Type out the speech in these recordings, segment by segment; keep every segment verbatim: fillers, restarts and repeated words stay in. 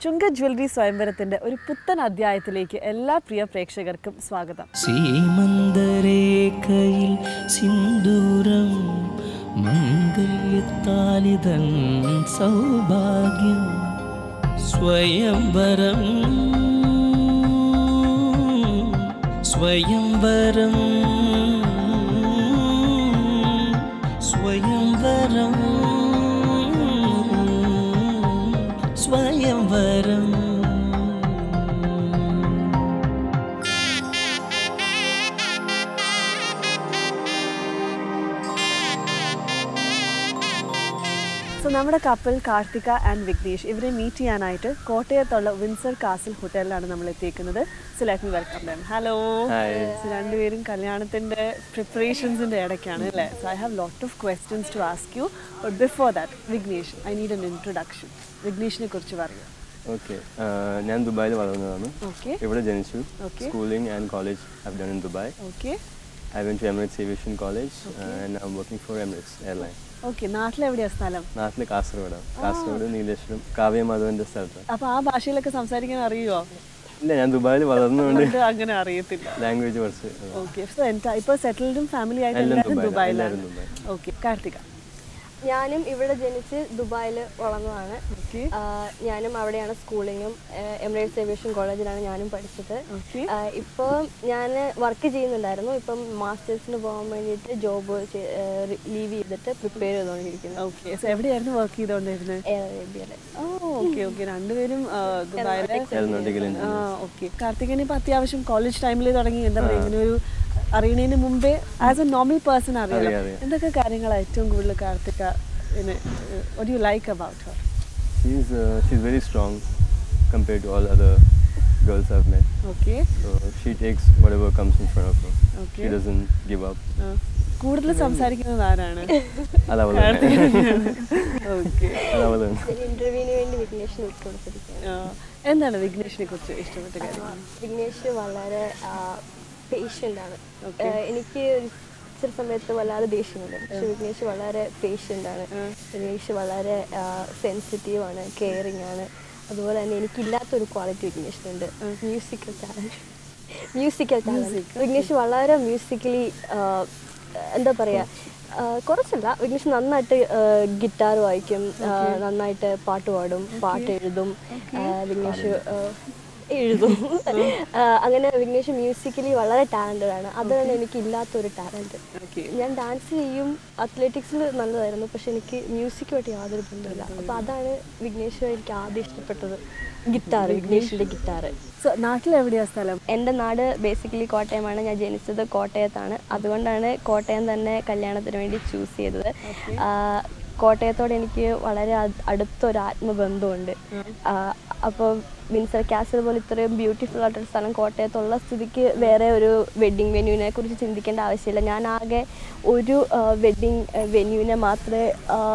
ചുങ്ക jewellery സ്വയംവരത്തിന്റെ ഒരു പുത്തൻ അധ്യായത്തിലേക്ക് എല്ലാ പ്രിയ പ്രേക്ഷകർക്കും സ്വാഗതം. സീമന്തരേഖയിൽ സിന്ദൂരം മംഗല്യത്താലിതൻ സൗഭാഗ്യം സ്വയംവരം സ്വയംവരം സ്വയംവരം സ്വയംവരം. സോ നമ്മുടെ കപ്പിൾ കാർത്തിക ആൻഡ് വിഘ്നേഷ് ഇവരെ മീറ്റ് ചെയ്യാനായിട്ട് കോട്ടയത്തുള്ള വിൻസർ കാസിൽ ഹോട്ടലിലാണ് നമ്മൾ എത്തിയിരിക്കുന്നത്. So let me welcome them. Hello. So രണ്ടുപേരും കല്യാണത്തിന്റെ പ്രിപ്പറേഷൻസിന്റെ ഇടയ്ക്കാണ് അല്ലേ? So I have lot of questions to ask you. But before that Vignesh, I need an introduction. വിഘ്നേഷിനെ കുറിച്ച് പറയൂ. ഓക്കെ, ഞാൻ ദുബായിൽ വളർന്നതാണ്. ഇവിടെ ജനിച്ചു. Schooling and college I done in Dubai. Okay. I went to Emirates Aviation College okay. and I'm working for Emirates Airline. Okay. നാട്ടിലെവിടെയാ സ്ഥലം? നാട്ടിൽ കാസർഗോഡാണ്. കാസർഗോഡ് നീലേശ്വരം കാവ്യമാധവന്റെ സ്ഥലത്ത്. അപ്പോൾ ആ ഭാഷയിലൊക്കെ സംസാരിക്കാൻ അറിയുമോ? ഇല്ല, ഞാൻ ദുബായിൽ വളർന്നുകൊണ്ട് അങ്ങനെ അറിയത്തില്ല. ലാംഗ്വേജ് കുറച്ച്. ഓക്കെ. സോ ഇപ്പോൾ സെറ്റിൽഡും ഫാമിലി ആയിട്ട് ദുബായിലാണ്. ഓക്കെ. കാർത്തിക? ഞാനും ഇവിടെ ജനിച്ച് ദുബായിൽ വളർന്നതാണ്. ഞാനും അവിടെയാണ് സ്കൂളിങ്ങും. എമിറേറ്റ്സ് ഏവിയേഷൻ കോളേജിലാണ് ഞാനും പഠിച്ചത്. ഇപ്പോൾ ഞാൻ വർക്ക് ചെയ്യുന്നുണ്ടായിരുന്നു. ഇപ്പം മാസ്റ്റേഴ്സിന് പോകാൻ വേണ്ടിയിട്ട് ജോബ് ലീവ് ചെയ്തിട്ട് പ്രിപ്പയർ ചെയ്തുകൊണ്ടിരിക്കുന്നു. ഓക്കെ. സോ എവിടെയായിരുന്നു വർക്ക് ചെയ്തുകൊണ്ടിരുന്നത്? എയർ അറേബ്യയിലെ. Oh okay okay. രണ്ടുപേരും ദുബായിലെ. ഓക്കെ. കാർത്തികന് ഇപ്പോൾ അത്യാവശ്യം കോളേജ് ടൈമിൽ തുടങ്ങി എന്താ പറയുക, ഇങ്ങനെ ഒരു അറിയണതിന് മുമ്പേ ആസ് എ നോർമൽ പേഴ്സൺ അറിയാം എന്തൊക്കെ കാര്യങ്ങളാണ് ഏറ്റവും കൂടുതൽ Karthika what do you like about her? She's uh, she's very strong compared to all other girls I've met. Okay. So she takes whatever comes in front of her. Okay. She doesn't give up. കൂടുതൽ സംസാരിക്കുന്നത് ആരാണ്? അതവളാണ്. Okay. അതവളാണ്. ഇന്റർവ്യൂവിന് വേണ്ടി വിഘ്നേഷിനെ വിട്ടുകൊടുത്തിരിക്കുകയാണ്. എന്താണ് വിഘ്നേഷിനെ കുറിച്ച് ഇഷ്ടപ്പെട്ട കാര്യം? വിഘ്നേഷ് വളരെ പേഷ്യൻ്റ് ആണ്. എനിക്ക് ചില സമയത്ത് വല്ലാതെ ദേഷ്യമുണ്ട്, പക്ഷെ വിഘ്നേഷ് വളരെ പേഷ്യൻ്റ് ആണ്. വിഘ്നേഷ് വളരെ സെൻസിറ്റീവ് ആണ്, കെയറിങ് ആണ്. അതുപോലെ തന്നെ എനിക്കില്ലാത്തൊരു ക്വാളിറ്റി വിഘ്നേഷിനുണ്ട്, musical talent. Musical talent Vignesh വളരെ മ്യൂസിക്കലി എന്താ പറയുക, കുറച്ചല്ല, വിഘ്നേഷ് നന്നായിട്ട് ഗിറ്റാർ വായിക്കും, നന്നായിട്ട് പാട്ട് പാടും, പാട്ട് എഴുതും. വിഘ്നേഷ് എഴുതും. അങ്ങനെ വിഘ്നേഷ് മ്യൂസിക്കലി വളരെ ടാലൻറ്റഡ് ആണ്. അതാണ് എനിക്ക് ഇല്ലാത്തൊരു ടാലൻറ്റ്. ഞാൻ ഡാൻസ് ചെയ്യും, അത്ലറ്റിക്സിൽ നല്ലതായിരുന്നു, പക്ഷെ എനിക്ക് മ്യൂസിക്കുമായിട്ട് യാതൊരു ബന്ധമില്ല. അപ്പോൾ അതാണ് വിഘ്നേഷ് എനിക്ക് ആദ്യം ഇഷ്ടപ്പെട്ടത്, ഗിറ്റാർ, വിഘ്നേഷിൻ്റെ ഗിറ്റാർ. സോ നാട്ടിൽ എവിടെയാണ് സ്ഥലം? എൻ്റെ നാട് ബേസിക്കലി കോട്ടയമാണ്. ഞാൻ ജനിച്ചത് കോട്ടയത്താണ്. അതുകൊണ്ടാണ് കോട്ടയം തന്നെ കല്യാണത്തിന് വേണ്ടി ചൂസ് ചെയ്തത്. കോട്ടയത്തോട് എനിക്ക് വളരെ അടുത്തൊരു ആത്മബന്ധമുണ്ട്. അപ്പോൾ വിൻസർ കാസിൽ പോലെ ഇത്രയും ബ്യൂട്ടിഫുൾ ആയിട്ടൊരു സ്ഥലം കോട്ടയത്തുള്ള സ്ഥിതിക്ക് വേറെ ഒരു വെഡ്ഡിങ് വെന്യൂവിനെ കുറിച്ച് ചിന്തിക്കേണ്ട ആവശ്യമില്ല. ഞാൻ ആകെ ഒരു വെഡ്ഡിങ് വെന്യൂവിനെ മാത്രമേ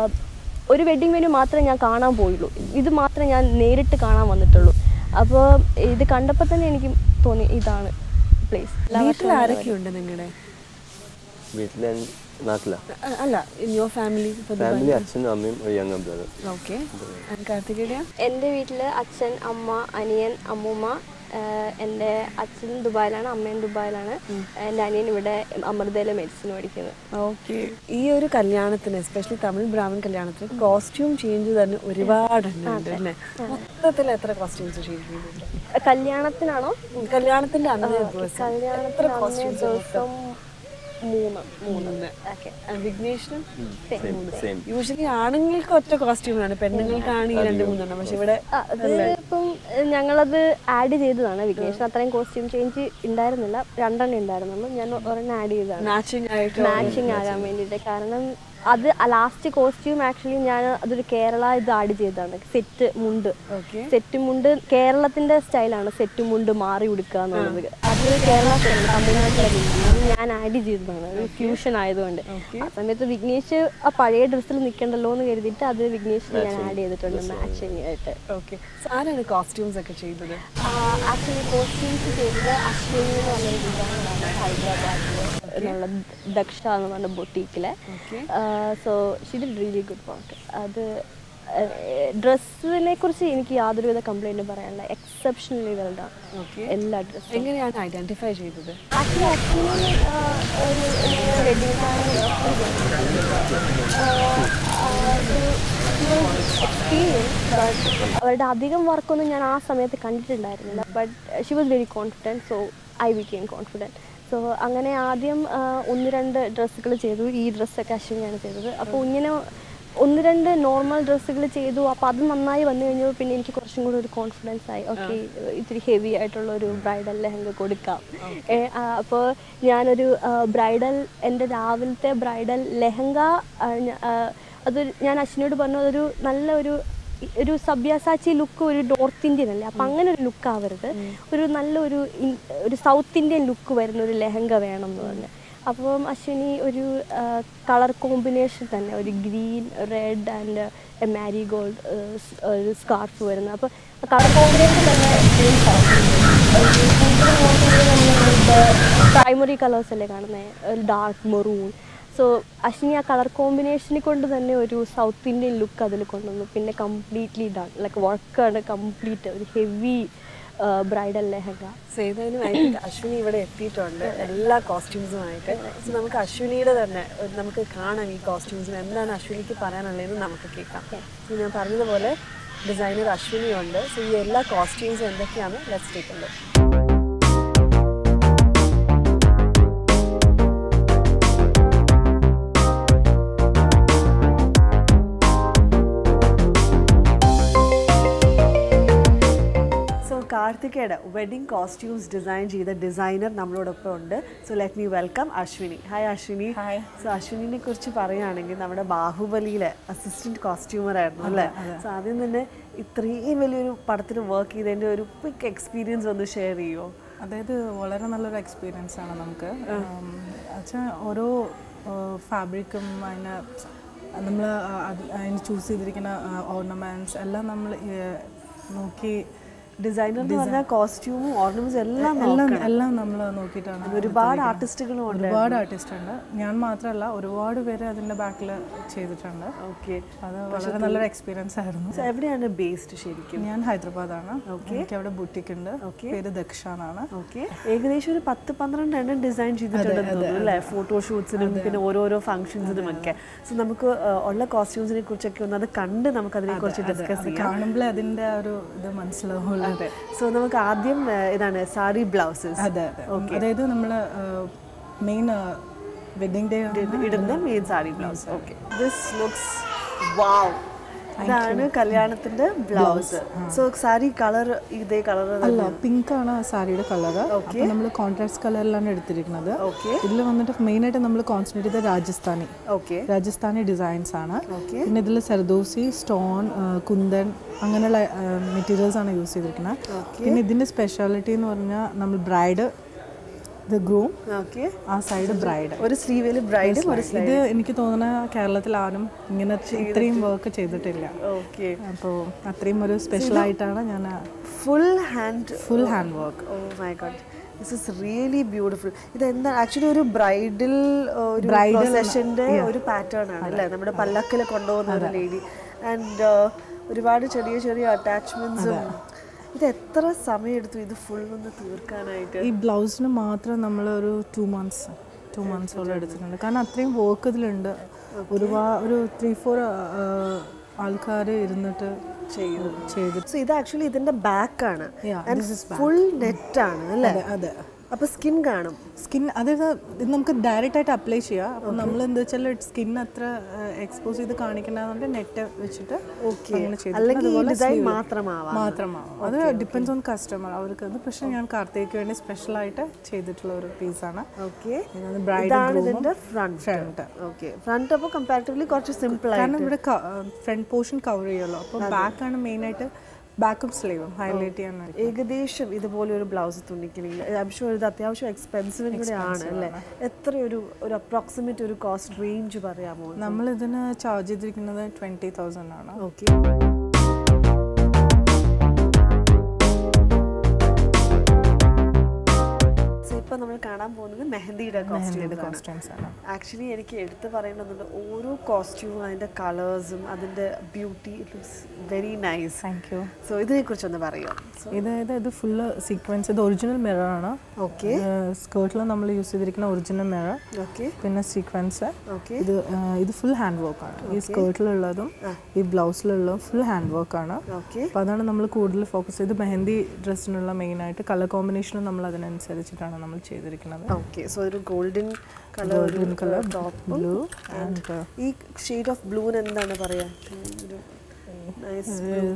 ഒരു വെഡ്ഡിങ് വെന്യൂ മാത്രമേ ഞാൻ കാണാൻ പോയുള്ളൂ. ഇത് മാത്രമേ ഞാൻ നേരിട്ട് കാണാൻ വന്നിട്ടുള്ളൂ. അപ്പോൾ ഇത് കണ്ടപ്പോൾ തന്നെ എനിക്ക് തോന്നി ഇതാണ് പ്ലേസ്. വീട്ടിൽ ആരൊക്കെയുണ്ട് നിങ്ങളുടെ? വീട്ടിൽ നാട്ടിലാ? അല്ല, ഇൻ യുവർ ഫാമിലി. ഫാമിലി അച്ഛനും അമ്മയും ഒരു യങ്ങർ ബ്രദർ. ഓക്കെ. കാർത്തികേയ? എൻ്റെ വീട്ടിൽ അച്ഛൻ, അമ്മ, അനിയൻ, അമ്മൂമ്മ. എൻ്റെ അച്ഛൻ ദുബായിലാണ്, അമ്മയും ദുബായിലാണ്. എൻ്റെ അനിയൻ ഇവിടെ അമൃതയിലെ മെഡിസിൻ പഠിക്കുന്നത്. ഓക്കെ. ഈ ഒരു കല്യാണത്തിന്, എസ്പെഷ്യലി തമിഴ് ബ്രാഹ്മൺ കല്യാണത്തിന് കോസ്റ്റ്യൂം ചേഞ്ച് തന്നെ ഒരുപാടുണ്ട് അല്ലേ? മൊത്തത്തിൽ എത്ര കോസ്റ്റ്യൂംസ് ചേഞ്ച് ചെയ്തിട്ടുണ്ട്? കല്യാണത്തിനാണോ? കല്യാണത്തിന്റെ അന്നേ ദിവസം. കല്യാണത്തിന് അന്നേ ദിവസം മൂന്ന് മൂന്ന്. വിഘ്നേഷിനും യൂഷ്വലി ആണുങ്ങൾക്ക് ഒറ്റ കോസ്റ്റ്യൂമാണ്, പെണ്ണുങ്ങൾക്കാണ് ഈ രണ്ട് മൂന്നെണ്ണം. പക്ഷെ ഇവിടെ ഇപ്പം ഞങ്ങളത് ആഡ് ചെയ്തതാണ്. വിഘ്നേഷിന് അത്രയും കോസ്റ്റ്യൂം ചേഞ്ച് ഉണ്ടായിരുന്നില്ല, രണ്ടെണ്ണം ഉണ്ടായിരുന്നുള്ളൂ. ഞാൻ ഒരെണ്ണം ആഡ് ചെയ്തതാണ് മാച്ചിങ് ആയിട്ട്, മാച്ചിങ് ആകാൻ വേണ്ടിയിട്ട്. കാരണം അത് ലാസ്റ്റ് കോസ്റ്റ്യൂം ആക്ച്വലി ഞാൻ അതൊരു കേരള ഇത് ആഡ് ചെയ്തതാണ്. സെറ്റ് മുണ്ട്, സെറ്റ് മുണ്ട് കേരളത്തിന്റെ സ്റ്റൈലാണ്. സെറ്റ് മുണ്ട് മാറി ഉടുക്കുക എന്നുള്ളത് അത് കേരള തമിഴ്നാട്ടിലെ ഞാൻ ആഡ് ചെയ്തതാണ്, ഒരു ഫ്യൂഷൻ ആയതുകൊണ്ട്. ആ സമയത്ത് വിഘ്നേഷ് ആ പഴയ ഡ്രസ്സിൽ നിൽക്കണ്ടല്ലോ എന്ന് കരുതിയിട്ട് അത് വിഘ്നേഷിന് ഞാൻ ആഡ് ചെയ്തിട്ടുണ്ട് മാച്ചിങ് ആയിട്ട്. ഓക്കെ. ആരാണ് കോസ്റ്റ്യൂംസ് ഒക്കെ ചെയ്തത്? ആക്ച്വലി കോസ്റ്റ്യൂംസ് ചെയ്തത് അശ്വിനി എന്ന് പറഞ്ഞൊരു ഡിസൈനറാണ്, ഹൈദരാബാദിൽ എന്നുള്ള ദക്ഷ എന്ന് പറഞ്ഞ ബൊട്ടീക്കിലെ. So she did really good work. അത് ഡ്രസ്സിനെ കുറിച്ച് എനിക്ക് യാതൊരുവിധ കംപ്ലൈൻറ്റും പറയാനില്ല. എക്സെപ്ഷണലി വെൽഡാണ് എല്ലാ ഡ്രസ്സും. എങ്ങനെയാണ് ഐഡന്റിഫൈ ചെയ്തത്? ആക്ച്വലി ആക്ച്വലി ഒരു വെഡിങ് എക്സ്പീരിയൻസ്. ബട്ട് അവരുടെ അധികം വർക്കൊന്നും ഞാൻ ആ സമയത്ത് കണ്ടിട്ടുണ്ടായിരുന്നില്ല. But she was very confident, so I became confident. So അങ്ങനെ ആദ്യം ഒന്ന് രണ്ട് ഡ്രസ്സുകൾ ചെയ്തു. ഈ ഡ്രസ്സൊക്കെ അശ്വിനിയാണ് ചെയ്തത്. അപ്പോൾ ഇങ്ങനെ ഒന്ന് രണ്ട് നോർമൽ ഡ്രസ്സുകൾ ചെയ്തു. അപ്പോൾ അത് നന്നായി വന്നു കഴിഞ്ഞപ്പോൾ പിന്നെ എനിക്ക് കുറച്ചും കൂടി ഒരു കോൺഫിഡൻസ് ആയി. ഓക്കെ, ഇത്തിരി ഹെവി ആയിട്ടുള്ള ഒരു ബ്രൈഡൽ ലെഹങ്ക കൊടുക്കാം. അപ്പോൾ ഞാനൊരു ബ്രൈഡൽ എൻ്റെ രാവിലത്തെ ബ്രൈഡൽ ലെഹങ്ക അത് ഞാൻ അശ്വിനിയോട് പറഞ്ഞു, അതൊരു നല്ല ഒരു ഒരു സബ്യാസാച്ചി ലുക്ക്, ഒരു നോർത്ത് ഇന്ത്യൻ അല്ലേ, അപ്പം അങ്ങനെ ഒരു ലുക്ക് ആവരുത്, ഒരു നല്ലൊരു ഒരു സൗത്ത് ഇന്ത്യൻ ലുക്ക് വരുന്ന ഒരു ലെഹങ്ക വേണം എന്ന് പറഞ്ഞു. അപ്പം അശ്വിനി ഒരു കളർ കോമ്പിനേഷൻ തന്നെ, ഒരു green, red and marigold ഒരു സ്കാർഫ് വരുന്നത്. അപ്പോൾ കളർ കോമ്പിനേഷൻ തന്നെ പ്രൈമറി കളേഴ്സ് അല്ലേ കാണുന്നത്, ഒരു ഡാർക്ക് മെറൂൺ. സോ അശ്വിനി ആ കളർ കോമ്പിനേഷനെ കൊണ്ട് തന്നെ ഒരു സൗത്ത് ഇന്ത്യൻ ലുക്ക് അതിൽ കൊണ്ടുവന്നു. പിന്നെ കംപ്ലീറ്റ്ലി ഡൺ, ലൈക്ക് വർക്കാണ് കംപ്ലീറ്റ്, ഒരു ഹെവി ബ്രൈഡൽ ലെഹങ്ക. സോ ഏതായാലും അശ്വിനി ഇവിടെ എത്തിയിട്ടുണ്ട് എല്ലാ കോസ്റ്റ്യൂംസുമായിട്ട്. സോ നമുക്ക് അശ്വിനിയുടെ തന്നെ നമുക്ക് കാണാം ഈ കോസ്റ്റ്യൂംസിന് എന്താണ് അശ്വിനിക്ക് പറയാനുള്ളതെന്ന് നമുക്ക് കേൾക്കാം. ഞാൻ പറഞ്ഞതുപോലെ ഡിസൈനർ അശ്വിനിയുണ്ട്. സോ ഈ എല്ലാ കോസ്റ്റ്യൂംസും എന്തൊക്കെയാണ് ലെറ്റ്സ് ടേക്ക് എ ലുക്ക്. കാർത്തികയുടെ വെഡിങ് കോസ്റ്റ്യൂംസ് ഡിസൈൻ ചെയ്ത ഡിസൈനർ നമ്മളോടൊപ്പം ഉണ്ട്. So let me welcome Ashwini. Hi Ashwini. So അശ്വിനിനെ കുറിച്ച് പറയുകയാണെങ്കിൽ നമ്മുടെ ബാഹുബലിയിലെ അസിസ്റ്റന്റ് കോസ്റ്റ്യൂമർ ആയിരുന്നു അല്ലേ? സോ ആദ്യം തന്നെ ഇത്രയും വലിയൊരു പടത്തിൽ വർക്ക് ചെയ്തതിൻ്റെ ഒരു ക്വിക്ക് എക്സ്പീരിയൻസ് ഒന്ന് ഷെയർ ചെയ്യുമോ? അതായത് വളരെ നല്ലൊരു എക്സ്പീരിയൻസ് ആണ് നമുക്ക്. വെച്ചാൽ ഓരോ ഫാബ്രിക്കും അതിന് നമ്മൾ അതിന് ചൂസ് ചെയ്തിരിക്കുന്ന ഓർണമെൻറ്റ്സ് എല്ലാം നമ്മൾ നോക്കി, ഡിസൈനർ എന്ന് പറഞ്ഞാൽ കോസ്റ്റ്യൂമും ഓർണമെന്റ്സ് എല്ലാം എല്ലാം എല്ലാം നമ്മൾ നോക്കിയിട്ടാണ്. ഒരുപാട് ആർട്ടിസ്റ്റുകളും ഉണ്ട്. ഒരുപാട് ആർട്ടിസ്റ്റ് ഉണ്ട്. ഞാൻ മാത്രമല്ല, ഒരുപാട് പേര് അതിൻ്റെ ബാക്കിൽ ചെയ്തിട്ടുണ്ട്. ഓക്കെ, അത് വളരെ നല്ലൊരു എക്സ്പീരിയൻസ് ആയിരുന്നു. എവിടെയാണ് ബേസ്ഡ് ശരിക്കും? ഞാൻ ഹൈദരാബാദാണ്. എനിക്ക് അവിടെ ബുട്ടിക് ഉണ്ട്. പേര് ദക്ഷ എന്നാണ്. ഓക്കെ, ഏകദേശം ഒരു പത്ത് പന്ത്രണ്ട് എണ്ണം ഡിസൈൻ ചെയ്തിട്ടുണ്ടെന്ന് അല്ലേ, ഫോട്ടോഷൂട്ട്സിനും പിന്നെ ഓരോരോ ഫംഗ്ഷൻസിനും ഒക്കെ. സോ നമുക്ക് ഉള്ള കോസ്റ്റ്യൂംസിനെ കുറിച്ചൊക്കെ ഒന്ന് അത് കണ്ട് നമുക്ക് അതിനെ കുറിച്ച് ഡിസ്കസ് ചെയ്യാം. കാണുമ്പോൾ അതിൻ്റെ ഒരു ഇത് മനസ്സിലാവും. അതെ. സോ നമുക്ക് ആദ്യം ഇതാണ് സാരി ബ്ലൗസസ്. അതെ അതെ. അതായത് നമ്മൾ മെയിൻ വെഡിങ് ഡേ ഇടുന്ന main sari blouse. Okay, this looks wow. ഇതാണ് കല്യാണത്തിന്റെ ബ്ലൗസ്. സോ സാരി കളർ ഇതേ കളർ അല്ല, പിങ്ക് ആണ് സാരിയുടെ കളർ. നമ്മൾ കോൺട്രാസ്റ്റ് കളറിലാണ് എടുത്തിരിക്കുന്നത്. ഇതിൽ വന്നിട്ട് മെയിൻ ആയിട്ട് നമ്മൾ കോൺസെൻട്രേറ്റ് ചെയ്ത രാജസ്ഥാനി രാജസ്ഥാനി ഡിസൈൻസ് ആണ്. പിന്നെ ഇതിൽ സർദോസി, സ്റ്റോൺ, കുന്തൻ അങ്ങനെയുള്ള മെറ്റീരിയൽസ് ആണ് യൂസ് ചെയ്തിരിക്കുന്നത്. പിന്നെ ഇതിന്റെ സ്പെഷ്യാലിറ്റി എന്ന് പറഞ്ഞാൽ നമ്മൾ ബ്രൈഡ്, ദ ഗ്രൂം, ആ സൈഡ് ബ്രൈഡ്, ഒരു സ്ലീവില് ബ്രൈഡ്. ഇത് എനിക്ക് തോന്നുന്ന കേരളത്തിൽ ആരും ഇങ്ങനെ ഇത്രയും വർക്ക് ചെയ്തിട്ടില്ല. ഓക്കെ, അപ്പോൾ അത്രയും ഒരു സ്പെഷ്യൽ ആയിട്ടാണ് ഞാൻ full hand full hand work. Oh my god, this is really beautiful. ഇത് എന്താ ആക്ച്വലി ഒരു ബ്രൈഡൽ ഒരു പ്രൊസഷന്റെ ഒരു പാറ്റേൺ ആണ് അല്ലേ, നമ്മുടെ പല്ലക്കിൽ കൊണ്ടുപോകുന്ന ഒരു ലേഡി. ആൻഡ് ഒരുപാട് ചെറിയ ചെറിയ അറ്റാച്ച്മെന്റ്സും. ഇത് എത്ര സമയം എടുത്തു ഇത് ഫുൾ ഒന്ന് തീർക്കാനായിട്ട്? ഈ ബ്ലൗസിന് മാത്രം നമ്മൾ ഒരു ടു മന്ത്സ് ടു മന്ത്സോളം എടുത്തിട്ടുണ്ട്. കാരണം അത്രയും വർക്ക് ഇതിലുണ്ട്. ഒരുപാട് ഒരു ത്രീ ഫോർ ആൾക്കാർ ഇരുന്നിട്ട് ചെയ്തു. സോ ഇത് ആക്ച്വലി ഇതിന്റെ ബാക്ക് ആണ്, ഫുൾ നെറ്റ് ആണ് അല്ലേ? അതെ. അപ്പോൾ സ്കിൻ കാണും. സ്കിൻ അതായത് ഇത് നമുക്ക് ഡയറക്റ്റ് ആയിട്ട് അപ്ലൈ ചെയ്യാം. അപ്പോൾ നമ്മൾ എന്താ വെച്ചാൽ സ്കിൻ അത്ര എക്സ്പോസ് ചെയ്ത് കാണിക്കണമെന്നുണ്ട് നെറ്റ് വെച്ചിട്ട് മാത്രമാവും. അത് ഡിപ്പെൻഡ്സ് ഓൺ കസ്റ്റമർ അവർക്ക് അത്. പക്ഷേ ഞാൻ കാർത്തികയ്ക്ക് വേണ്ടി സ്പെഷ്യലായിട്ട് ചെയ്തിട്ടുള്ള ഒരു പീസാണ്. ഫ്രണ്ട് ഫ്രണ്ട് അപ്പോൾ കമ്പാരിറ്റീവ്ലി കുറച്ച് സിമ്പിൾ ആണ്. കാരണം ഇവിടെ ഫ്രണ്ട് പോർഷൻ കവർ ചെയ്യുമല്ലോ. അപ്പോൾ ബാക്കാണ് മെയിനായിട്ട്, ബാക്കും സ്ലീവും ഹൈലൈറ്റ് ചെയ്യാൻ. ഏകദേശം ഇതുപോലെ ഒരു ബ്ലൗസ് തുന്നിക്കണമെങ്കിൽ ഐം ഷുവർ ഇത് അത്യാവശ്യം എക്സ്പെൻസീവ് കൂടെ ആണ് അല്ലേ? എത്ര ഒരു ഒരു അപ്രോക്സിമേറ്റ് ഒരു കോസ്റ്റ് റേഞ്ച് പറയാമോ? നമ്മൾ ഇതിന് ചാർജ് ചെയ്തിരിക്കുന്നത് ട്വന്റി തൗസൻഡ് ആണ്. ഓക്കെ, ഇപ്പൊ നമ്മൾ കാണാൻ പോകുന്നത് മെഹന്തിയുടെ കോസ്റ്റ്യൂം കോസ്റ്റ്യൂംസ് ആണ്. ആക്ച്വലി എനിക്ക് എടുത്ത് പറയേണ്ടതുണ്ട്, ഓരോ കോസ്റ്റ്യൂമും അതിൻ്റെ കളേഴ്സും അതിൻ്റെ beauty it looks very nice. Thank you. So ഇതിനെക്കുറിച്ചൊന്ന് പറയുമോ? ഇത് ഇത് ഇത് ഫുള്ള് സീക്വൻസ്, ഇത് ഒറിജിനൽ മിററാണ്. ഓക്കെ. സ്കേർട്ടിൽ നമ്മൾ യൂസ് ചെയ്തിരിക്കുന്ന ഒറിജിനൽ മിറർ. ഓക്കെ. പിന്നെ സീക്വൻസ്. ഓക്കെ. ഇത് ഇത് ഫുൾ ഹാൻഡ് വർക്കാണ്. ഈ സ്കേർട്ടിലുള്ളതും ഈ ബ്ലൗസിലുള്ളതും ഫുൾ ഹാൻഡ് വർക്കാണ്. ഓക്കെ. അപ്പോൾ അതാണ് നമ്മൾ കൂടുതൽ ഫോക്കസ് ചെയ്ത് മെഹന്തി ഡ്രസ്സിനുള്ള മെയിനായിട്ട് കളർ കോമ്പിനേഷനും നമ്മൾ അതിനനുസരിച്ചിട്ടാണ് നമ്മൾ ചെയ്തിരിക്കുന്നത്. ഓക്കെ. സോ ഒരു golden colour, golden colour, top blue and ഈ ഷെയ്ഡ് ഓഫ് ബ്ലൂന് എന്താണ് പറയുക? ഒരു nice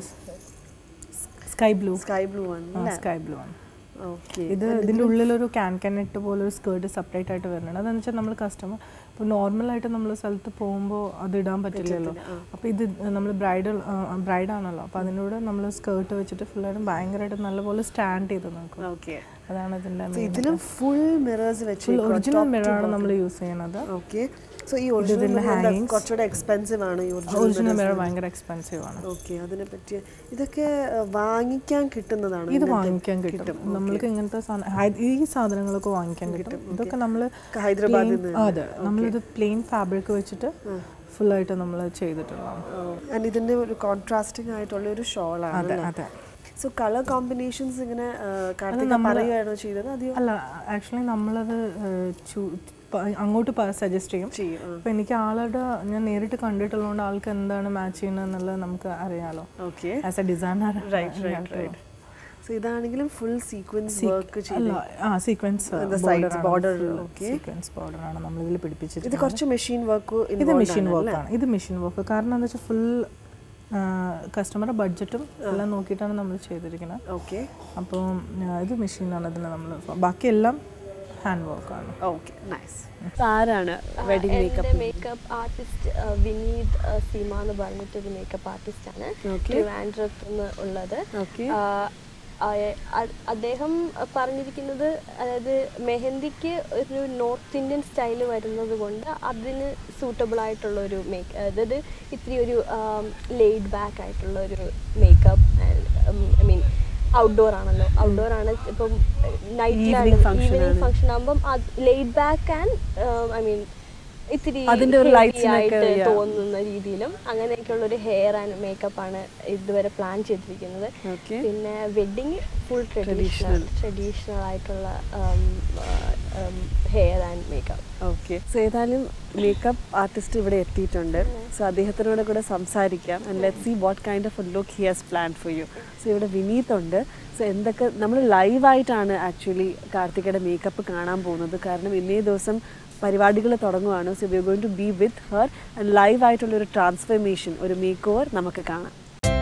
sky blue. Sky blue ആണ്. സ്കൈ ബ്ലൂ ആണ്. ഓക്കെ. ഇത് ഇതിൻ്റെ ഉള്ളിലൊരു ക്യാൻ കാനെറ്റ് പോലെ ഒരു സ്കേർട്ട് സെപ്പറേറ്റ് ആയിട്ട് വരുന്നുണ്ട്. അതെന്ന് വെച്ചാൽ നമ്മൾ കസ്റ്റമർ ഇപ്പോൾ നോർമലായിട്ട് നമ്മൾ സ്ഥലത്ത് പോകുമ്പോൾ അത് ഇടാൻ പറ്റില്ലല്ലോ. അപ്പോൾ ഇത് നമ്മൾ ബ്രൈഡൽ ബ്രൈഡാണല്ലോ, അപ്പോൾ അതിനോട് നമ്മൾ സ്കേർട്ട് വെച്ചിട്ട് ഫുള്ളായിട്ടും ഭയങ്കരമായിട്ട് നല്ലപോലെ സ്റ്റാൻഡ് ചെയ്ത് നോക്കും. ഓക്കെ. അതാണ് ഇതിൻ്റെ ഇതിലും ഫുൾ മിറേഴ്സ് വെച്ച് ഫുൾ ഒറിജിനൽ മിററാണ് നമ്മൾ യൂസ് ചെയ്യുന്നത്. ഓക്കെ. സോ ഈ ഒറിജിനൽ കുറച്ചുകൂടെ എക്സ്പെൻസീവ് ആണ്. ഈ ഒറിജിനൽ മിറർ ഭയങ്കര എക്സ്പെൻസീവ് ആണ്. ഓക്കെ. അതിനെ പറ്റി ഇതൊക്കെ വാങ്ങിക്കാൻ കിട്ടുന്നതാണ്. ഇത് വാങ്ങിക്കാൻ കിട്ടും നമ്മൾക്ക്. ഇങ്ങനത്തെ ഈ സാധനങ്ങളൊക്കെ വാങ്ങിക്കാൻ കിട്ടും. ഇതൊക്കെ നമ്മൾ ഹൈദരാബാദിൽ നിന്ന്. അതെ, നമ്മളിത് പ്ലെയിൻ ഫാബ്രിക് വെച്ചിട്ട് ഫുള്ളായിട്ട് നമ്മൾ ചെയ്തിട്ടുള്ളതാണ്. ഇതിൻ്റെ ഒരു കോൺട്രാസ്റ്റിംഗ് ആയിട്ടുള്ള ഒരു ഷോളാണ്. അതെ അതെ. സോ കളർ കോമ്പിനേഷൻസ് ഇങ്ങനെ കാർത്തിക പറയുകയാണോ ചെയ്തത്? അതെയോ? അല്ല, ആക്ച്വലി നമ്മളത് അങ്ങോട്ട് സജസ്റ്റ് ചെയ്യും. അപ്പം എനിക്ക് ആളുടെ ഞാൻ നേരിട്ട് കണ്ടിട്ടുള്ളതുകൊണ്ട് ആൾക്ക് എന്താണ് മാച്ച് ചെയ്യുന്നത് എന്നുള്ളത് നമുക്ക് അറിയാലോ. Okay. As a designer. Right right right. So ഇതാണെങ്കിലും ഫുൾ സീക്വൻസ് വർക്ക് ചെയ്തു. ആ സീക്വൻസ് ബോർഡർ. ഓക്കെ. സീക്വൻസ് ബോർഡറാണ് നമ്മൾ ഇതിൽ പിടിപ്പിച്ചത്. ഇത് കുറച്ച് മെഷീൻ വർക്ക്. ഇത് മെഷീൻ വർക്കാണ്. ഇത് മെഷീൻ വർക്ക്. കാരണം എന്താ വെച്ചാൽ ഫുൾ കസ്റ്റമറുടെ ബഡ്ജറ്റും എല്ലാം നോക്കിയിട്ടാണ് നമ്മൾ ചെയ്തിരിക്കുന്നത്. ഓക്കെ. അപ്പോൾ ഇത് മെഷീനാണ്. ഇതിന് നമ്മൾ ബാക്കിയെല്ലാം ഹാൻഡ് വർക്കാണ്. ഓക്കെ. നൈസ്. ആരാണ് wedding makeup? Makeup artist Vineeth Seema എന്ന് പറഞ്ഞിട്ടൊരു മേക്കപ്പ് ആർട്ടിസ്റ്റ് ആണ് ട്രിവാൻഡ്രത്ത് നിന്ന് ഉള്ളത്. അദ്ദേഹം പറഞ്ഞിരിക്കുന്നത്, അതായത് മെഹന്തിക്ക് ഒരു നോർത്ത് ഇന്ത്യൻ സ്റ്റൈല് വരുന്നത് കൊണ്ട് അതിന് സൂട്ടബിൾ ആയിട്ടുള്ള ഒരു മേക്ക്, അതായത് ഇത്തിരി ഒരു ലെയ്ഡ് ബാക്ക് ആയിട്ടുള്ള ഒരു മേക്കപ്പ്. ഐ മീൻ ഔട്ട്ഡോർ ആണല്ലോ, ഔട്ട്ഡോർ ആണ്. ഇപ്പം നൈറ്റിലാണ്, ഈവനിങ് ഫംഗ്ഷൻ ആകുമ്പം laid back and I mean ഇത്തിരി ആയിട്ട് തോന്നുന്ന രീതിയിലും അങ്ങനെയൊക്കെയുള്ള ഒരു ഹെയർ ആൻഡ് മേക്കപ്പ് ആണ് ഇതുവരെ പ്ലാൻ ചെയ്തിരിക്കുന്നത്. പിന്നെ വെഡിങ് ഫുൾ ട്രഡീഷണൽ ട്രഡീഷണൽ ആയിട്ടുള്ള hair and makeup. Okay. So ഏതായാലും മേക്കപ്പ് ആർട്ടിസ്റ്റ് ഇവിടെ എത്തിയിട്ടുണ്ട്. സോ അദ്ദേഹത്തിനോട് കൂടെ സംസാരിക്കാം. And let's see what kind of a look he has plan for you. So ഇവിടെ വിനീത് ഉണ്ട്. സോ എന്തൊക്കെ നമ്മൾ ലൈവായിട്ടാണ് ആക്ച്വലി കാർത്തികയുടെ മേക്കപ്പ് കാണാൻ പോകുന്നത്. കാരണം ഇന്നേ ദിവസം പരിപാടികൾ തുടങ്ങുകയാണ്. So we are going to be with her and live ആയിട്ടുള്ളൊരു ട്രാൻസ്ഫർമേഷൻ, ഒരു മേക്ക് ഓവർ നമുക്ക് കാണാം.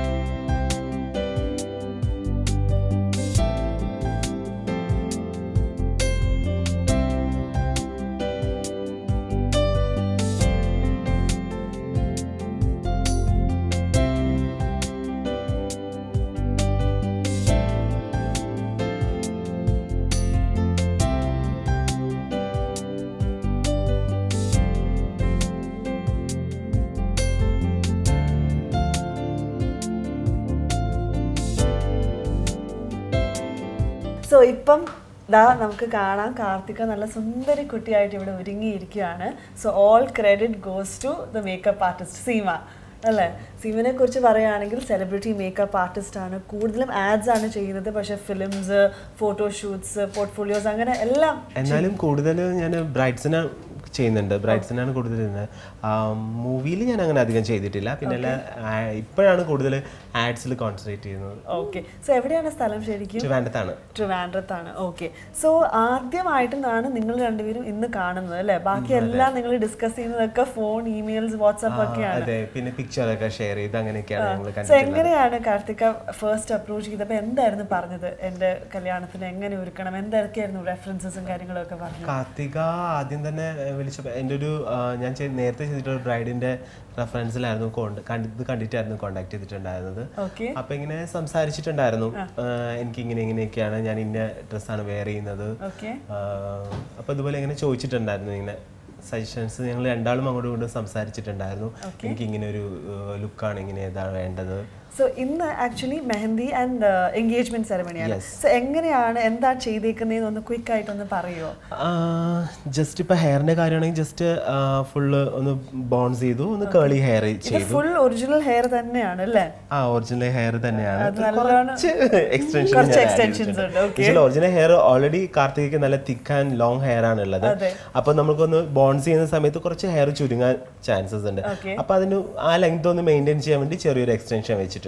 സോ ഇപ്പം ദാ നമുക്ക് കാണാം കാർത്തിക നല്ല സുന്ദരി കുട്ടിയായിട്ട് ഇവിടെ ഒരുങ്ങിയിരിക്കുകയാണ്. So all credit goes to the makeup artist Seema അല്ലേ? സീമനെ കുറിച്ച് പറയുകയാണെങ്കിൽ സെലിബ്രിറ്റി മേക്കപ്പ് ആർട്ടിസ്റ്റ് ആണ്. കൂടുതലും ആഡ്സ് ആണ് ചെയ്യുന്നത്. പക്ഷെ ഫിലിംസ്, ഫോട്ടോഷൂട്ട്സ്, പോർട്ട്ഫോളിയോസ് അങ്ങനെ എല്ലാം. എന്നാലും കൂടുതൽ ഞാൻ ബ്രൈഡ്സിനെ ചെയ്യുന്നുണ്ട്. ബ്രൈഡ്സിനാണ് കൂടുതൽ ചെയ്യുന്നത്. മൂവിയിൽ ഞാൻ അങ്ങനെ അധികം ചെയ്തിട്ടില്ല. പിന്നെ ഇപ്പോഴാണ് കൂടുതൽ ആഡ്സിൽ കോൺസെൻട്രേറ്റ് ചെയ്യുന്നത്. ഓക്കെ. സോ എവിടെയാണ് സ്ഥലം ശരിക്കും? ട്രിവാൻഡ്രത്താണ്. ട്രിവാൻഡ്രത്താണ്. ഓക്കെ. സോ ആദ്യമായിട്ടാണ് നിങ്ങൾ രണ്ടുപേരും ഇന്ന് കാണുന്നത് അല്ലേ? ബാക്കി എല്ലാം നിങ്ങൾ ഡിസ്കസ് ചെയ്യുന്നതൊക്കെ ഫോൺ, ഇമെയിൽസ്, വാട്സ്ആപ്പ് ഒക്കെയാണ്. അതെ, പിന്നെ പിക്ചറൊക്കെ ഷെയർ ചെയ്ത് അങ്ങനെയൊക്കെയാണ്. സോ എങ്ങനെയാണ് കാർത്തിക ഫസ്റ്റ് അപ്രോച്ച് ചെയ്തപ്പോൾ എന്തായിരുന്നു പറഞ്ഞത്? എൻ്റെ കല്യാണത്തിന് എങ്ങനെ ഒരുക്കണം, എന്തൊക്കെയായിരുന്നു റെഫറൻസസും കാര്യങ്ങളൊക്കെ പറഞ്ഞത്? കാർത്തിക ആദ്യം തന്നെ വിളിച്ചപ്പോൾ എൻ്റെ ഒരു ഞാൻ നേരത്തെ ചെയ്തിട്ടുള്ള ബ്രൈഡിൻ്റെ റെഫറൻസിലായിരുന്നു ഇത് കണ്ടിട്ടായിരുന്നു കോണ്ടാക്ട് ചെയ്തിട്ടുണ്ടായിരുന്നത്. അപ്പം ഇങ്ങനെ സംസാരിച്ചിട്ടുണ്ടായിരുന്നു, എനിക്ക് ഇങ്ങനെ ഇങ്ങനെയൊക്കെയാണ്, ഞാൻ ഇന്ന ഡ്രസ്സാണ് വെയർ ചെയ്യുന്നത്. അപ്പം ഇതുപോലെ ഇങ്ങനെ ചോദിച്ചിട്ടുണ്ടായിരുന്നു. ഇങ്ങനെ സജഷൻസ് ഞങ്ങൾ രണ്ടാളും അങ്ങോട്ടും ഇങ്ങോട്ടും സംസാരിച്ചിട്ടുണ്ടായിരുന്നു. എനിക്ക് ഇങ്ങനെ ഒരു ലുക്കാണ്, ഇങ്ങനെ ഏതാണ് വേണ്ടത് സോ ഇന്ന് ആക്ച്വലി മെഹന്തി ആൻഡ് എൻഗേജ്മെന്റ് സെറമണിയാണ്. സോ എങ്ങനെയാണ് എന്താ ചെയ്തേക്കുന്നതെന്ന് ഒന്ന് ക്വിക്ക് ആയിട്ടൊന്ന് പറയുമോ? ജസ്റ്റ് ഇപ്പൊ ഹെയറിന്റെ കാര്യമാണെങ്കിൽ ജസ്റ്റ് ഫുള്ള് ഒന്ന് ബോൺസ് ചെയ്തു, ഒന്ന് കേളി ഹെയർ ചെയ്തു. ഫുൾ ഒറിജിനൽ ഹെയർ തന്നെയാണ് അല്ലേ? ആ ഒറിജിനൽ ഹെയർ തന്നെയാണ്. ഒറിജിനൽ ഹെയർ ഓൾറെഡി കാർത്തികയ്ക്ക് നല്ല തിക്ക് ആൻഡ് ലോങ് ഹെയർ ആണ് ഉള്ളത്. അപ്പൊ നമുക്കൊന്ന് ബോൺസ് ചെയ്യുന്ന സമയത്ത് കുറച്ച് ഹെയർ ചുരുങ്ങാൻ ചാൻസസ് ഉണ്ട്. അപ്പൊ അതിന് ആ ലെങ്ത് ഒന്ന് മെയിൻറ്റെയിൻ ചെയ്യാൻ വേണ്ടി ചെറിയൊരു എക്സ്റ്റൻഷൻ വെച്ചിട്ടുണ്ട്.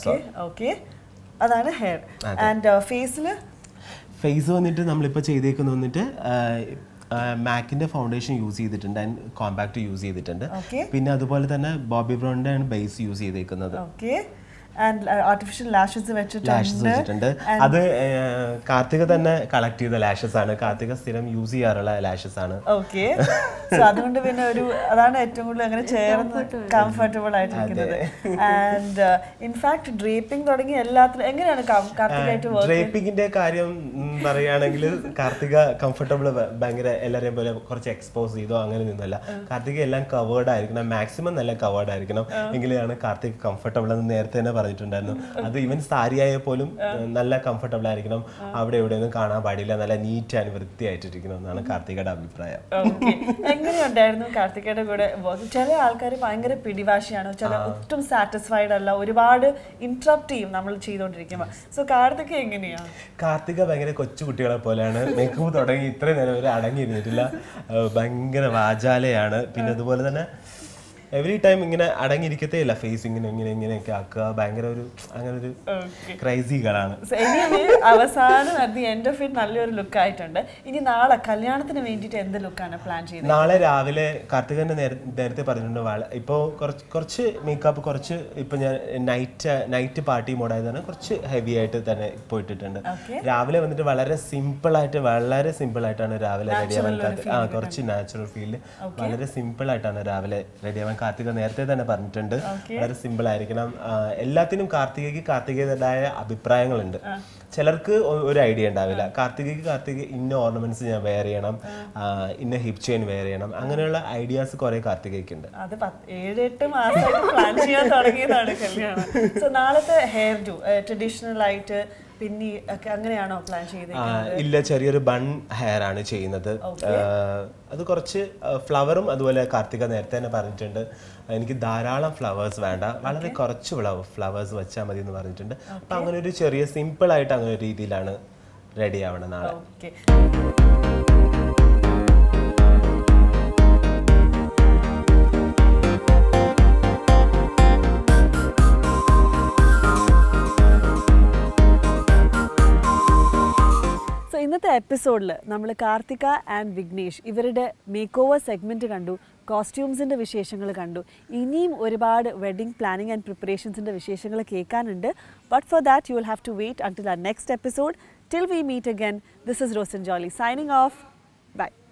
അതാണ് ഹെയർ. ആൻഡ് ഫേസിൽ ഫേസ് വന്നിട്ട് നമ്മളിപ്പോൾ ചെയ്തേക്കുന്ന വന്നിട്ട് മാക്കിന്റെ ഫൗണ്ടേഷൻ യൂസ് ചെയ്തിട്ടുണ്ട് ആൻഡ് കോമ്പാക്ട് യൂസ് ചെയ്തിട്ടുണ്ട്. പിന്നെ അതുപോലെ തന്നെ ബോബി ബ്രൗണിന്റെ ആണ് ബേസ് യൂസ് ചെയ്തേക്കുന്നത്. ആർട്ടിഫിഷ്യൽ ലാഷസ് വെച്ചിട്ടുണ്ട്. അത് കാർത്തിക തന്നെ കളക്ട് ചെയ്ത ലാഷസ് ആണ്. കാർത്തിക സ്ഥിരം യൂസ് ചെയ്യാറുള്ള ലാഷസ് ആണ്. ഓക്കെ, അതുകൊണ്ട് പിന്നെ ഒരു അതാണ് ഏറ്റവും കൂടുതൽ അങ്ങനെ ചേർന്ന് കംഫർട്ടബിൾ ആയിട്ടിരിക്കുന്നത്. ആൻഡ് ഇൻഫാക്ട് ഡ്രേപ്പിംഗ് തുടങ്ങി എല്ലാത്തിലും എങ്ങനെയാണ് കാർത്തികായിട്ട് ഡ്രേപ്പിംഗിന്റെ കാര്യം പറയുകയാണെങ്കിൽ കാർത്തിക കംഫർട്ടബിൾ ഭയങ്കര എല്ലാവരെയും പോലെ കുറച്ച് എക്സ്പോസ് ചെയ്തോ അങ്ങനെ നിന്നല്ല. കാർത്തിക എല്ലാം കവേർഡ് ആയിരിക്കണം, മാക്സിമം നല്ല കവേർഡ് ആയിരിക്കണം, എങ്കിലാണ് കാർത്തിക കംഫർട്ടബിൾ എന്ന് നേരത്തെ തന്നെ പറഞ്ഞിട്ടുണ്ടായിരുന്നു. അത് ഈവൻ സാരി ആയ പോലും നല്ല കംഫർട്ടബിൾ ആയിരിക്കണം, അവിടെ ഇവിടെ ഒന്നും കാണാൻ പാടില്ല, നല്ല നീറ്റ് ആൻഡ് വൃത്തിയായിട്ടിരിക്കണം എന്നാണ് കാർത്തികയുടെ അഭിപ്രായം. എങ്ങനെയുണ്ടായിരുന്നു കാർത്തികയുടെ കൂടെ? ചില ആൾക്കാർ ഭയങ്കര പിടിവാശിയാണ്, ചില ഒട്ടും സാറ്റിസ്ഫൈഡ് അല്ല, ഒരുപാട് ഇന്ററപ്റ്റ് ചെയ്യും നമ്മൾ ചെയ്തോണ്ടിരിക്കുമ്പോൾ. സോ കാർത്തിക എങ്ങനെയാണ്? കാർത്തിക ഭയങ്കര കൊച്ചു കുട്ടികളെ പോലെയാണ്. മേക്കപ്പ് തുടങ്ങി ഇത്രയും നേരം ഒരു അടങ്ങിയിരുന്നിട്ടില്ല, ഭയങ്കര വാചാലയാണ്. പിന്നെ അതുപോലെ തന്നെ എവറി ടൈം ഇങ്ങനെ അടങ്ങിയിരിക്കത്തേ ഇല്ല, ഫേസ് ഇങ്ങനെ ഇങ്ങനെ ഇങ്ങനെയൊക്കെ ആക്കുക, ഭയങ്കര ഒരു അങ്ങനെ ഒരു ക്രൈസികളാണ്. അവസാനം at the end of it നല്ലൊരു ലുക്ക് ആയിട്ടുണ്ട്. ഇനി നാളെ കല്യാണത്തിന് വേണ്ടിയിട്ട് എന്ത് ലുക്കാണ് പ്ലാൻ ചെയ്യുന്നത്? നാളെ രാവിലെ കാർത്തികന്റെ നേരത്തെ പറഞ്ഞിട്ടുണ്ട്, ഇപ്പോൾ കുറച്ച് കുറച്ച് മേക്കപ്പ് കുറച്ച് ഇപ്പൊ ഞാൻ നൈറ്റ് നൈറ്റ് പാർട്ടി മോഡായതാണ്, കുറച്ച് ഹെവി ആയിട്ട് തന്നെ പോയിട്ടിട്ടുണ്ട്. രാവിലെ വന്നിട്ട് വളരെ സിമ്പിൾ ആയിട്ട് വളരെ സിമ്പിൾ ആയിട്ടാണ് രാവിലെ റെഡി ആവാൻ. ആ കുറച്ച് നാച്ചുറൽ ഫീല് വളരെ സിമ്പിൾ ആയിട്ടാണ് രാവിലെ റെഡി ആവാൻ കാർത്തിക നേരത്തെ തന്നെ പറഞ്ഞിട്ടുണ്ട്. വളരെ സിമ്പിൾ ആയിരിക്കണം. എല്ലാത്തിനും കാർത്തികയ്ക്ക് കാർത്തികേയതായ അഭിപ്രായങ്ങളുണ്ട്. ചിലർക്ക് ഒരു ഐഡിയ ഉണ്ടാവില്ല. കാർത്തികയ്ക്ക് കാർത്തിക ഇന്ന ഓർണമെന്റ്സ് ഞാൻ വെയർ ചെയ്യണം, ഇന്ന ഹിപ്പ് ചെയിൻ വെയർ ചെയ്യണം, അങ്ങനെയുള്ള ഐഡിയാസ് കുറെ കാർത്തികയ്ക്ക് ഉണ്ട്. അത് ഏഴ് എട്ട് മാസമായിട്ട് പ്ലാൻ ചെയ്യാൻ തുടങ്ങിയതാണ് കല്യാണം. സോ നാളത്തെ ഹെയർ ഡു ട്രഡീഷണൽ ആയിട്ട് പിന്നെ അങ്ങനെയാണോ പ്ലാൻ ചെയ്തത്? ഇല്ല, ചെറിയൊരു ബൺ ഹെയർ ആണ് ചെയ്യുന്നത്. അത് കുറച്ച് ഫ്ലവറും അതുപോലെ കാർത്തിക നേരത്തെ തന്നെ പറഞ്ഞിട്ടുണ്ട്, എനിക്ക് ധാരാളം ഫ്ലവേഴ്സ് വേണ്ട, വളരെ കുറച്ച് ഫ്ലവേഴ്സ് വെച്ചാൽ മതി എന്ന് പറഞ്ഞിട്ടുണ്ട്. അപ്പൊ അങ്ങനെ ഒരു ചെറിയ സിമ്പിൾ ആയിട്ട് അങ്ങനെ ഒരു രീതിയിലാണ് റെഡി ആവണം നാളെ. ഇന്നത്തെ എപ്പിസോഡിൽ നമ്മൾ കാർത്തിക ആൻഡ് വിഘ്നേഷ് ഇവരുടെ മേക്ക് ഓവർ സെഗ്മെൻറ്റ് കണ്ടു, കോസ്റ്റ്യൂംസിൻ്റെ വിശേഷങ്ങൾ കണ്ടു. ഇനിയും ഒരുപാട് വെഡിങ് പ്ലാനിങ് ആൻഡ് പ്രിപ്പറേഷൻസിൻ്റെ വിശേഷങ്ങൾ കേൾക്കാനുണ്ട്. But for that you will have to wait until our next episode. Till we meet again, this is Rosan Jolly signing off. By.